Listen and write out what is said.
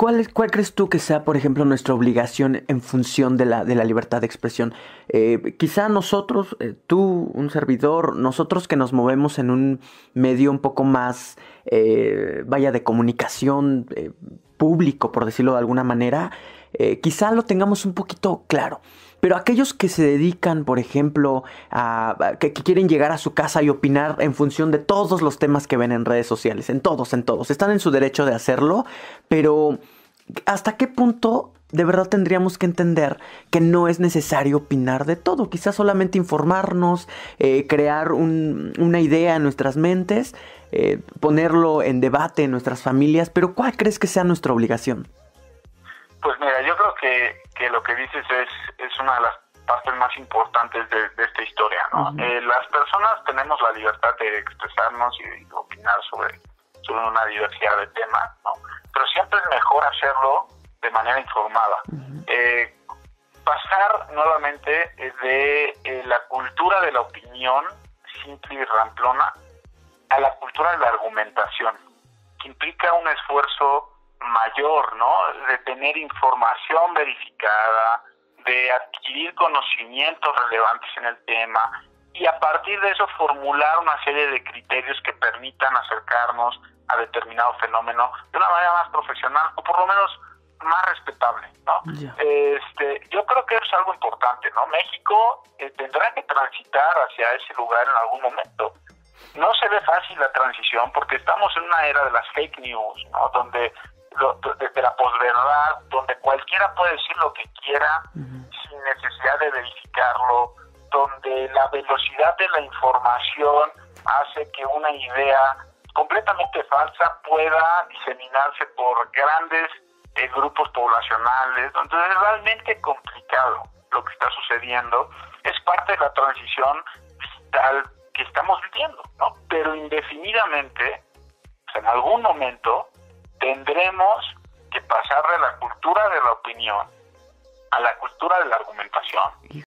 ¿Cuál crees tú que sea, por ejemplo, nuestra obligación en función de la libertad de expresión? Quizá nosotros, tú, un servidor, nosotros que nos movemos en un medio un poco más, vaya, de comunicación público, por decirlo de alguna manera, quizá lo tengamos un poquito claro. Pero aquellos que se dedican, por ejemplo, que quieren llegar a su casa y opinar en función de todos los temas que ven en redes sociales, en todos, están en su derecho de hacerlo, pero ¿hasta qué punto de verdad tendríamos que entender que no es necesario opinar de todo? Quizás solamente informarnos, crear una idea en nuestras mentes, ponerlo en debate en nuestras familias, pero ¿cuál crees que sea nuestra obligación? Pues mira, yo creo que lo que dices es una de las partes más importantes de esta historia, ¿no? Uh-huh. Las personas tenemos la libertad de expresarnos y de opinar sobre una diversidad de temas, ¿no? Pero siempre es mejor hacerlo de manera informada. Uh-huh. Pasar nuevamente de la cultura de la opinión simple y ramplona a la cultura de la argumentación, que implica un esfuerzo mayor, ¿no? De tener información verificada, de adquirir conocimientos relevantes en el tema y a partir de eso formular una serie de criterios que permitan acercarnos a determinado fenómeno de una manera más profesional o por lo menos más respetable, ¿no? Yeah. Yo creo que es algo importante, ¿no? México tendrá que transitar hacia ese lugar en algún momento. No se ve fácil la transición porque estamos en una era de las fake news, ¿no? Donde de la posverdad, donde cualquiera puede decir lo que quiera sin necesidad de verificarlo, donde la velocidad de la información hace que una idea completamente falsa pueda diseminarse por grandes grupos poblacionales. Entonces es realmente complicado lo que está sucediendo. Es parte de la transición digital que estamos viviendo, ¿no? Pero indefinidamente, pues en algún momento tendremos que pasar de la cultura de la opinión a la cultura de la argumentación.